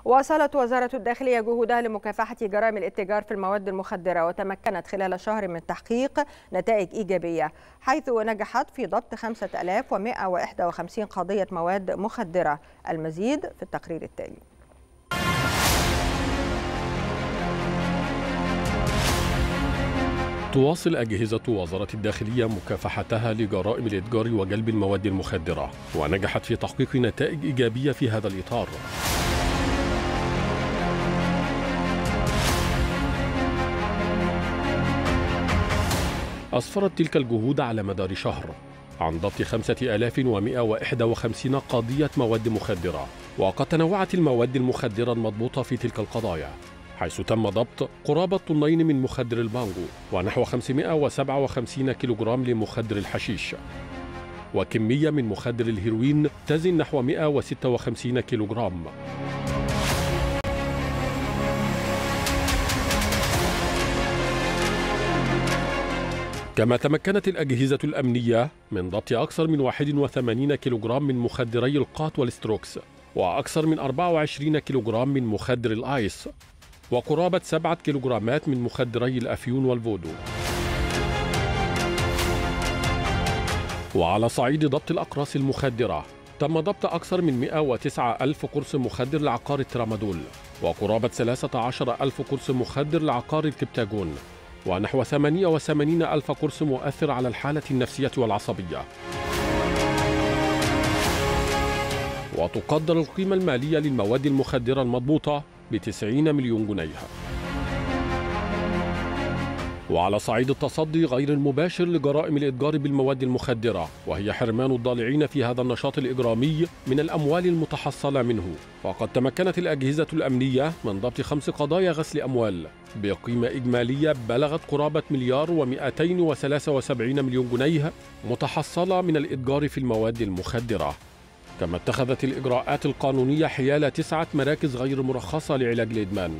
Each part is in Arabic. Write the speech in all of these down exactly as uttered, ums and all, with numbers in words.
واصلت وزارة الداخلية جهودها لمكافحة جرائم الاتجار في المواد المخدرة، وتمكنت خلال شهر من تحقيق نتائج إيجابية، حيث نجحت في ضبط خمسة آلاف ومئة وواحد وخمسين قضية مواد مخدرة. المزيد في التقرير التالي. تواصل أجهزة وزارة الداخلية مكافحتها لجرائم الإتجار وجلب المواد المخدرة، ونجحت في تحقيق نتائج إيجابية في هذا الإطار. أسفرت تلك الجهود على مدار شهر عن ضبط خمسة آلاف ومئة وواحد وخمسين قضية مواد مخدرة، وقد تنوعت المواد المخدرة المضبوطة في تلك القضايا، حيث تم ضبط قرابة طنين من مخدر البانجو، ونحو خمسمئة وسبعة وخمسين كيلوغرام لمخدر الحشيش، وكمية من مخدر الهيروين تزن نحو مئة وستة وخمسين كيلوغرام. كما تمكنت الأجهزة الأمنية من ضبط أكثر من واحد وثمانين كيلوغرام من مخدري القات والستروكس، وأكثر من أربعة وعشرين كيلوغرام من مخدر الآيس، وقرابة سبعة كيلوغرامات من مخدري الأفيون والفودو. وعلى صعيد ضبط الأقراص المخدرة، تم ضبط أكثر من مئة وتسعة ألف قرص مخدر لعقار الترامادول، وقرابة ثلاثة عشر ألف قرص مخدر لعقار الكبتاجون، ونحو ثمانية وثمانين ألف قرص مؤثر على الحالة النفسية والعصبية. وتقدر القيمة المالية للمواد المخدرة المضبوطة بتسعين مليون جنيه. وعلى صعيد التصدي غير المباشر لجرائم الإتجار بالمواد المخدرة، وهي حرمان الضالعين في هذا النشاط الإجرامي من الأموال المتحصلة منه، فقد تمكنت الأجهزة الأمنية من ضبط خمس قضايا غسل أموال بقيمة إجمالية بلغت قرابة مليار ومئتين وثلاثة وسبعين مليون جنيه متحصلة من الإتجار في المواد المخدرة. كما اتخذت الإجراءات القانونية حيال تسعة مراكز غير مرخصة لعلاج الإدمان.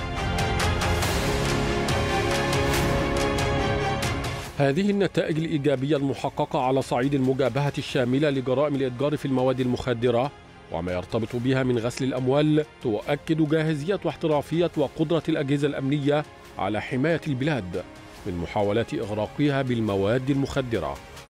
هذه النتائج الإيجابية المحققة على صعيد المجابهة الشاملة لجرائم الإتجار في المواد المخدرة وما يرتبط بها من غسل الأموال تؤكد جاهزية واحترافية وقدرة الأجهزة الأمنية على حماية البلاد من محاولات إغراقها بالمواد المخدرة.